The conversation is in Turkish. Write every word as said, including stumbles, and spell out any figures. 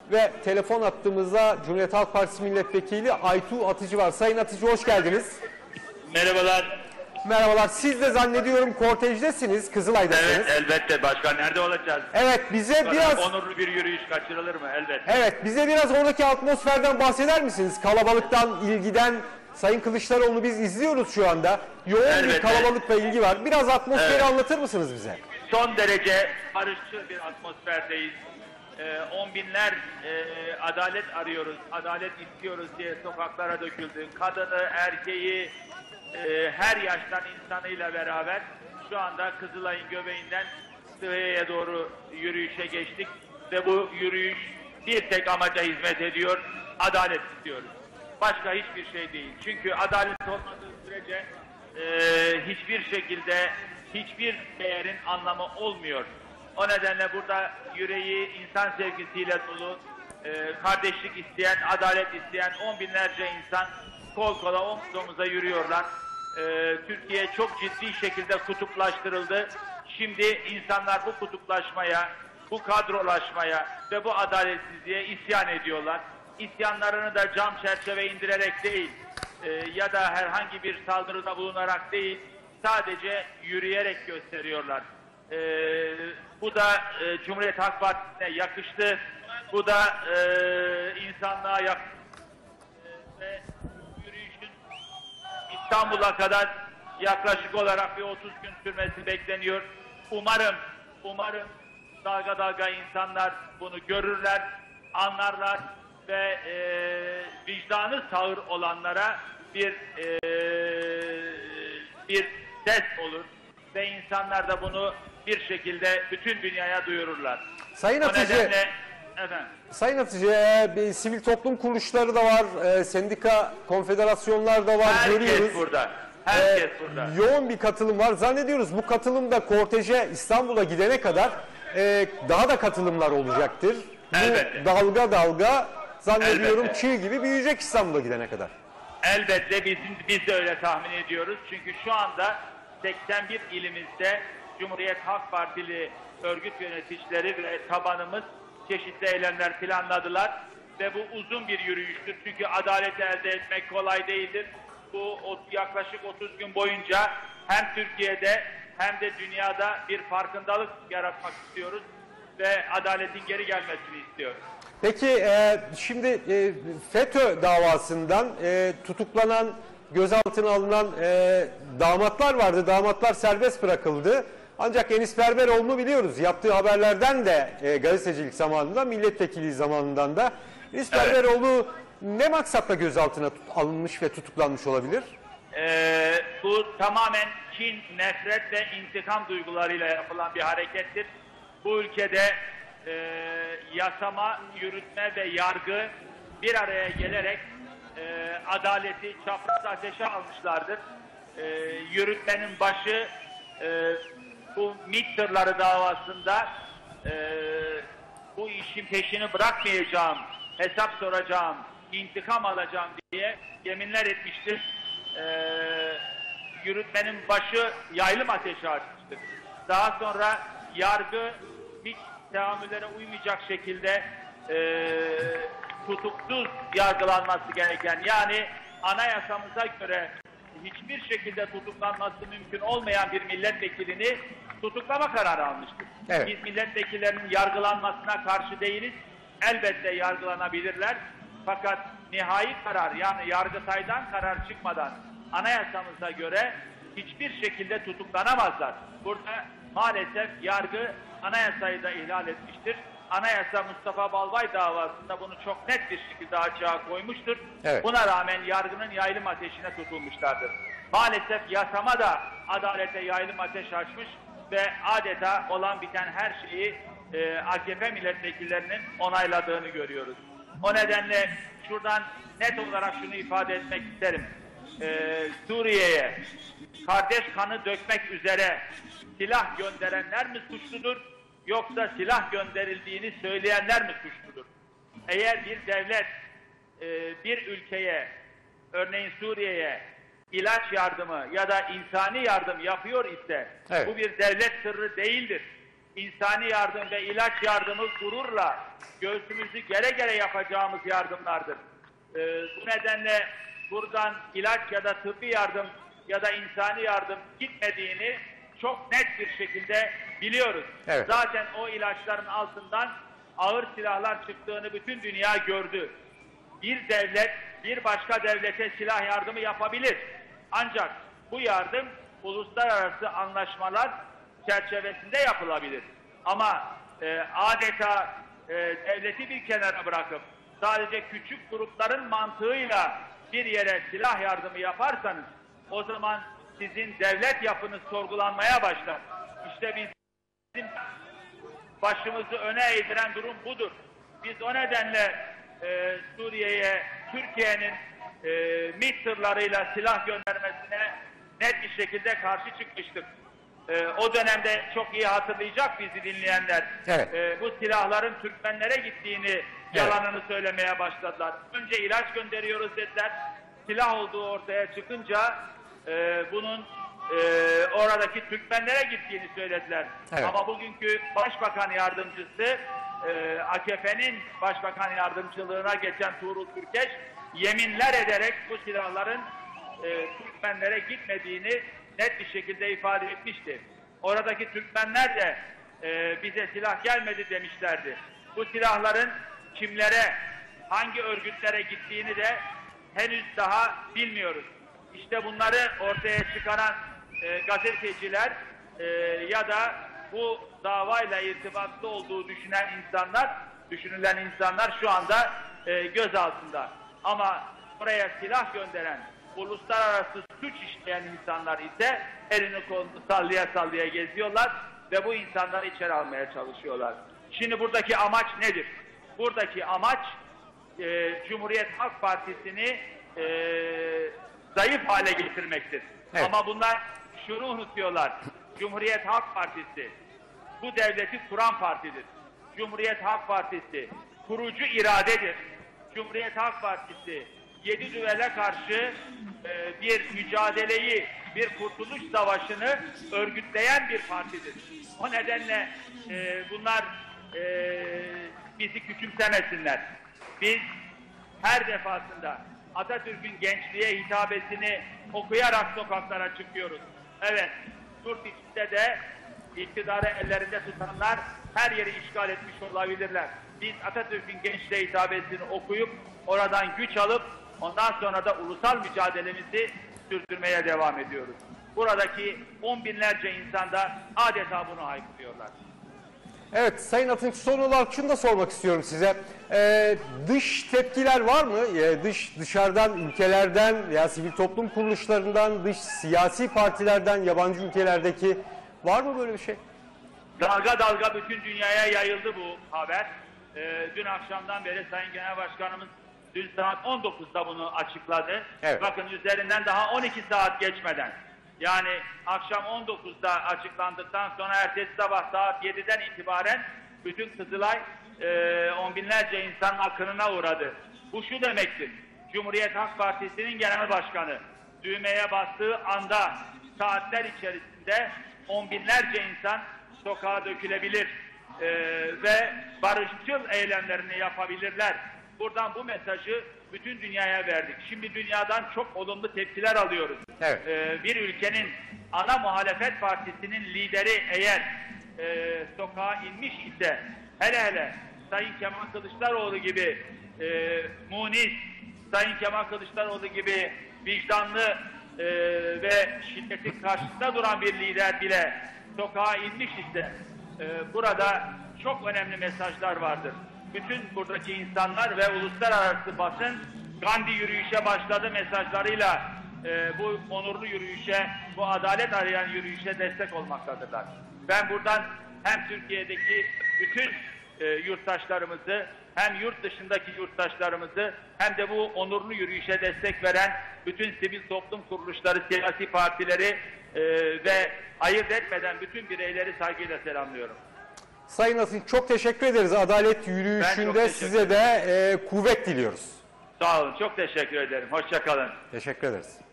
Ve telefon attığımızda Cumhuriyet Halk Partisi Milletvekili Aytuğ Atıcı var. Sayın Atıcı hoş geldiniz. Merhabalar. Merhabalar. Siz de zannediyorum kortejdesiniz, Kızılay'dasınız. Evet, elbette başkan. Nerede olacağız? Evet, bize biraz... Onurlu bir yürüyüş kaçırılır mı? Elbette. Evet, bize biraz oradaki atmosferden bahseder misiniz? Kalabalıktan, ilgiden. Sayın Kılıçdaroğlu'nu biz izliyoruz şu anda. Yoğun Elbette. bir kalabalık ve ilgi var. Biraz atmosferi Evet. anlatır mısınız bize? Son derece barışçıl bir atmosferdeyiz. Ee, on binler e, adalet arıyoruz, adalet istiyoruz diye sokaklara döküldü. Kadını, erkeği, e, her yaştan insanıyla beraber şu anda Kızılay'ın göbeğinden Sıhhiye'ye doğru yürüyüşe geçtik. Ve bu yürüyüş bir tek amaca hizmet ediyor, adalet istiyoruz. Başka hiçbir şey değil. Çünkü adalet olmadığı sürece e, hiçbir şekilde hiçbir değerin anlamı olmuyor. O nedenle burada yüreği insan sevgisiyle dolu, e, kardeşlik isteyen, adalet isteyen on binlerce insan kol kola omuz omuza yürüyorlar. E, Türkiye çok ciddi şekilde kutuplaştırıldı. Şimdi insanlar bu kutuplaşmaya, bu kadrolaşmaya ve bu adaletsizliğe isyan ediyorlar. İsyanlarını da cam çerçeve indirerek değil e, ya da herhangi bir saldırıda bulunarak değil, sadece yürüyerek gösteriyorlar. E, bu da e, Cumhuriyet Halk Partisi'ne yakıştı. Bu da e, insanlığa yakıştı. E, ve yürüyüşün İstanbul'a kadar yaklaşık olarak bir otuz gün sürmesi bekleniyor. Umarım, umarım dalga dalga insanlar bunu görürler, anlarlar ve e, vicdanı sağır olanlara bir e, bir ses olur ve insanlar da bunu bir şekilde bütün dünyaya duyururlar. Sayın O Atıcı, nedenle, efendim, Sayın Atıcı, e, bir sivil toplum kuruluşları da var, e, sendika, konfederasyonlar da var, herkes görüyoruz. burada. Herkes E, burada. Yoğun bir katılım var. Zannediyoruz bu katılım da korteje İstanbul'a gidene kadar e, daha da katılımlar olacaktır. Elbette. Bu dalga dalga zannediyorum Elbette. çığ gibi büyüyecek İstanbul'a gidene kadar. Elbette biz, biz de öyle tahmin ediyoruz. Çünkü şu anda seksen bir ilimizde Cumhuriyet Halk Partili örgüt yöneticileri ve tabanımız çeşitli eylemler planladılar. Ve bu uzun bir yürüyüştür. Çünkü adaleti elde etmek kolay değildir. Bu yaklaşık otuz gün boyunca hem Türkiye'de hem de dünyada bir farkındalık yaratmak istiyoruz. Ve adaletin geri gelmesini istiyoruz. Peki e, şimdi e, FETÖ davasından e, tutuklanan, gözaltına alınan e, damatlar vardı. Damatlar serbest bırakıldı. Ancak Enis Berberoğlu'nu biliyoruz. Yaptığı haberlerden de e, gazetecilik zamanında, milletvekili zamanından da. Enis Evet. Berberoğlu ne maksatla gözaltına alınmış ve tutuklanmış olabilir? Ee, bu tamamen kin, nefret ve intikam duygularıyla yapılan bir harekettir. Bu ülkede e, yasama, yürütme ve yargı bir araya gelerek e, adaleti çapraz ateşe almışlardır. E, yürütmenin başı e, bu MİT tırları davasında e, bu işin peşini bırakmayacağım, hesap soracağım, intikam alacağım diye yeminler etmiştir. E, yürütmenin başı yaylım ateşe açmıştır. Daha sonra yargı hiç teamüllere uymayacak şekilde e, tutuksuz yargılanması gereken, yani anayasamıza göre hiçbir şekilde tutuklanması mümkün olmayan bir milletvekilini tutuklama kararı almıştır. Evet. Biz milletvekillerinin yargılanmasına karşı değiliz. Elbette yargılanabilirler. Fakat nihai karar, yani Yargıtay'dan karar çıkmadan anayasamıza göre hiçbir şekilde tutuklanamazlar. Burada maalesef yargı anayasayı da ihlal etmiştir. Anayasa Mustafa Balbay davasında bunu çok net bir şekilde açığa koymuştur. Evet. Buna rağmen yargının yaylım ateşine tutulmuşlardır. Maalesef yasama da adalete yaylım ateş açmış ve adeta olan biten her şeyi e, A K P milletvekillerinin onayladığını görüyoruz. O nedenle şuradan net olarak şunu ifade etmek isterim. E, Suriye'ye kardeş kanı dökmek üzere silah gönderenler mi suçludur, yoksa silah gönderildiğini söyleyenler mi suçludur? Eğer bir devlet e, bir ülkeye, örneğin Suriye'ye ilaç yardımı ya da insani yardım yapıyor ise, evet, bu bir devlet sırrı değildir. insani yardım ve ilaç yardımı gururla göğsümüzü gere gere yapacağımız yardımlardır. Ee, bu nedenle buradan ilaç ya da tıbbi yardım ya da insani yardım gitmediğini çok net bir şekilde biliyoruz. Evet. Zaten o ilaçların altından ağır silahlar çıktığını bütün dünya gördü. Bir devlet bir başka devlete silah yardımı yapabilir. Ancak bu yardım uluslararası anlaşmalar çerçevesinde yapılabilir. Ama e, adeta e, devleti bir kenara bırakıp sadece küçük grupların mantığıyla bir yere silah yardımı yaparsanız o zaman sizin devlet yapınız sorgulanmaya başlar. İşte bizim başımızı öne eğdiren durum budur. Biz o nedenle e, Suriye'ye Türkiye'nin e, MİT tırlarıyla silah göndermesine net bir şekilde karşı çıkmıştık. E, o dönemde çok iyi hatırlayacak bizi dinleyenler. Evet. E, bu silahların Türkmenlere gittiğini yalanını söylemeye başladılar. Önce ilaç gönderiyoruz dediler. Silah olduğu ortaya çıkınca e, bunun e, oradaki Türkmenlere gittiğini söylediler. Evet. Ama bugünkü Başbakan Yardımcısı e, A K P'nin Başbakan Yardımcılığına geçen Tuğrul Türkeş yeminler ederek bu silahların e, Türkmenlere gitmediğini net bir şekilde ifade etmişti. Oradaki Türkmenler de e, bize silah gelmedi demişlerdi. Bu silahların kimlere, hangi örgütlere gittiğini de henüz daha bilmiyoruz. İşte bunları ortaya çıkaran e, gazeteciler e, ya da bu davayla irtibatlı olduğu düşünen insanlar, düşünülen insanlar şu anda e, gözaltında. Ama oraya silah gönderen, uluslararası suç işleyen insanlar ise elini kolunu sallaya sallaya geziyorlar ve bu insanları içeri almaya çalışıyorlar. Şimdi buradaki amaç nedir? Buradaki amaç e, Cumhuriyet Halk Partisi'ni e, zayıf hale getirmektir. Evet. Ama bunlar şunu unutuyorlar. Cumhuriyet Halk Partisi bu devleti kuran partidir. Cumhuriyet Halk Partisi kurucu iradedir. Cumhuriyet Halk Partisi yedi düvele karşı e, bir mücadeleyi, bir kurtuluş savaşını örgütleyen bir partidir. O nedenle e, bunlar e, bizi küçümsemesinler. Biz her defasında Atatürk'ün gençliğe hitabesini okuyarak sokaklara çıkıyoruz. Evet, yurt içinde de iktidarı ellerinde tutanlar her yeri işgal etmiş olabilirler. Biz Atatürk'ün gençliğe hitabesini okuyup oradan güç alıp ondan sonra da ulusal mücadelemizi sürdürmeye devam ediyoruz. Buradaki on binlerce insan da adeta bunu haykırıyorlar. Evet Sayın Atınç, son olarak şunu da sormak istiyorum size. Ee, dış tepkiler var mı? Ee, dış dışarıdan, ülkelerden veya sivil toplum kuruluşlarından, dış siyasi partilerden, yabancı ülkelerdeki var mı böyle bir şey? Dalga dalga bütün dünyaya yayıldı bu haber. Ee, dün akşamdan beri Sayın Genel Başkanımız dün saat on dokuzda bunu açıkladı. Evet. Bakın üzerinden daha on iki saat geçmeden. Yani akşam on dokuzda açıklandıktan sonra ertesi sabah saat yediden itibaren bütün Kızılay e, on binlerce insan akınına uğradı. Bu şu demektir. Cumhuriyet Halk Partisi'nin genel başkanı düğmeye bastığı anda saatler içerisinde on binlerce insan sokağa dökülebilir e, ve barışçıl eylemlerini yapabilirler. Buradan bu mesajı bütün dünyaya verdik. Şimdi dünyadan çok olumlu tepkiler alıyoruz. Evet. Ee, bir ülkenin ana muhalefet partisinin lideri eğer e, sokağa inmiş ise hele hele Sayın Kemal Kılıçdaroğlu gibi e, munis, Sayın Kemal Kılıçdaroğlu gibi vicdanlı e, ve şiddetin karşısında duran bir lider bile sokağa inmiş ise e, burada çok önemli mesajlar vardır. Bütün buradaki insanlar ve uluslararası basın Gandhi yürüyüşe başladı mesajlarıyla e, bu onurlu yürüyüşe, bu adalet arayan yürüyüşe destek olmaktadırlar. Ben buradan hem Türkiye'deki bütün e, yurttaşlarımızı hem yurt dışındaki yurttaşlarımızı hem de bu onurlu yürüyüşe destek veren bütün sivil toplum kuruluşları, siyasi partileri e, ve ayırt etmeden bütün bireyleri saygıyla selamlıyorum. Sayın Atınç, çok teşekkür ederiz. Adalet yürüyüşünde size de e, kuvvet diliyoruz. Sağ olun. Çok teşekkür ederim. Hoşça kalın. Teşekkür ederiz.